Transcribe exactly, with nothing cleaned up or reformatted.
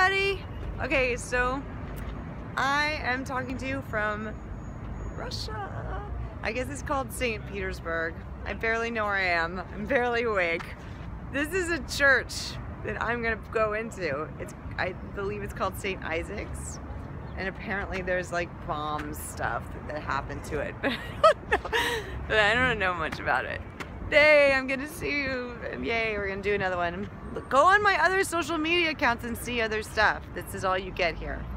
everybody! Okay, so I am talking to you from Russia. I guess it's called Saint Petersburg. I barely know where I am. I'm barely awake. This is a church that I'm gonna go into. It's, I believe it's called Saint Isaac's. And apparently there's like bomb stuff that, that happened to it, but I don't know, but I don't know much about it. Yay, I'm gonna see you, and yay, we're gonna do another one. Go on my other social media accounts and see other stuff. This is all you get here.